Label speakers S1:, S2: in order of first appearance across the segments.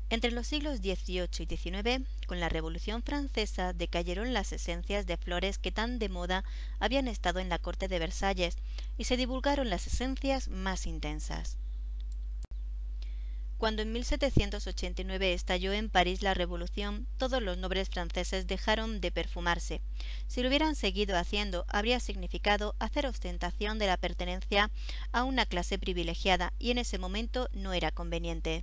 S1: Entre los siglos XVIII y XIX, con la Revolución Francesa, decayeron las esencias de flores que tan de moda habían estado en la corte de Versalles y se divulgaron las esencias más intensas. Cuando en 1789 estalló en París la Revolución, todos los nobles franceses dejaron de perfumarse. Si lo hubieran seguido haciendo, habría significado hacer ostentación de la pertenencia a una clase privilegiada, y en ese momento no era conveniente.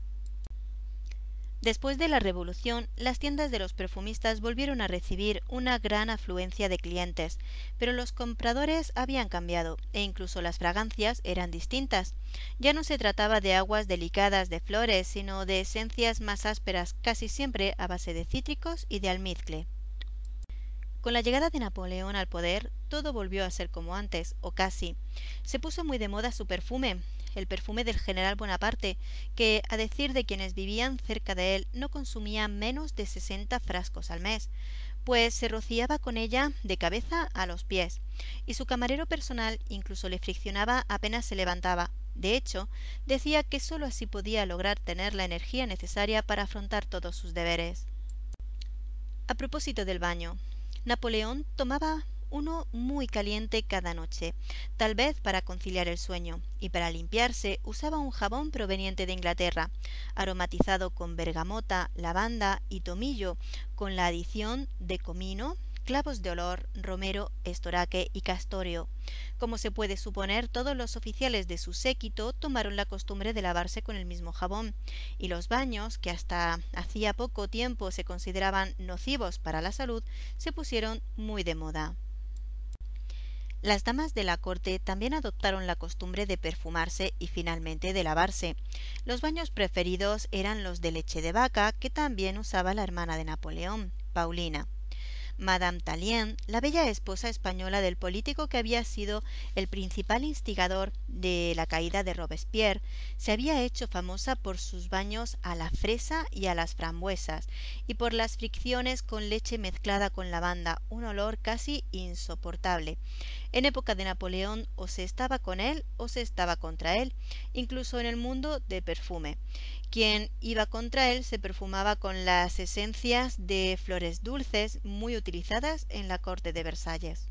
S1: Después de la Revolución, las tiendas de los perfumistas volvieron a recibir una gran afluencia de clientes, pero los compradores habían cambiado e incluso las fragancias eran distintas. Ya no se trataba de aguas delicadas de flores, sino de esencias más ásperas, casi siempre a base de cítricos y de almizcle. Con la llegada de Napoleón al poder, todo volvió a ser como antes, o casi. Se puso muy de moda su perfume, el perfume del general Bonaparte, que, a decir de quienes vivían cerca de él, no consumía menos de 60 frascos al mes, pues se rociaba con ella de cabeza a los pies, y su camarero personal incluso le friccionaba apenas se levantaba. De hecho, decía que sólo así podía lograr tener la energía necesaria para afrontar todos sus deberes. A propósito del baño, Napoleón tomaba uno muy caliente cada noche, tal vez para conciliar el sueño, y para limpiarse usaba un jabón proveniente de Inglaterra, aromatizado con bergamota, lavanda y tomillo, con la adición de comino, clavos de olor, romero, estoraque y castorio. Como se puede suponer, todos los oficiales de su séquito tomaron la costumbre de lavarse con el mismo jabón, y los baños, que hasta hacía poco tiempo se consideraban nocivos para la salud, se pusieron muy de moda. Las damas de la corte también adoptaron la costumbre de perfumarse y finalmente de lavarse. Los baños preferidos eran los de leche de vaca, que también usaba la hermana de Napoleón, Paulina. Madame Tallien, la bella esposa española del político que había sido el principal instigador de la caída de Robespierre, se había hecho famosa por sus baños a la fresa y a las frambuesas, y por las fricciones con leche mezclada con lavanda, un olor casi insoportable. En época de Napoleón o se estaba con él o se estaba contra él, incluso en el mundo del perfume. Quien iba contra él se perfumaba con las esencias de flores dulces muy utilizadas en la corte de Versalles.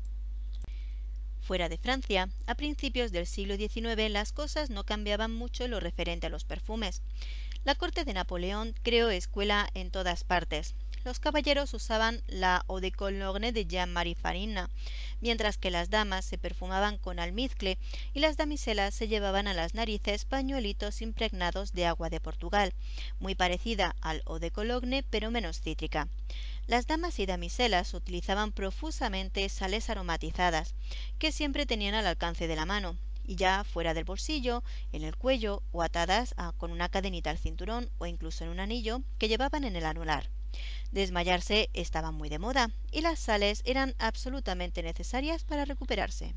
S1: Fuera de Francia, a principios del siglo XIX las cosas no cambiaban mucho en lo referente a los perfumes. La corte de Napoleón creó escuela en todas partes. Los caballeros usaban la eau de cologne de Jean-Marie Farina, mientras que las damas se perfumaban con almizcle y las damiselas se llevaban a las narices pañuelitos impregnados de agua de Portugal, muy parecida al eau de cologne pero menos cítrica. Las damas y damiselas utilizaban profusamente sales aromatizadas, que siempre tenían al alcance de la mano, y ya fuera del bolsillo, en el cuello o atadas con una cadenita al cinturón o incluso en un anillo que llevaban en el anular. Desmayarse estaba muy de moda y las sales eran absolutamente necesarias para recuperarse.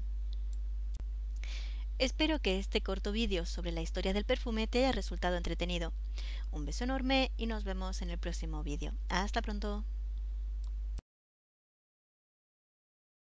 S1: Espero que este corto vídeo sobre la historia del perfume te haya resultado entretenido. Un beso enorme y nos vemos en el próximo vídeo. ¡Hasta pronto!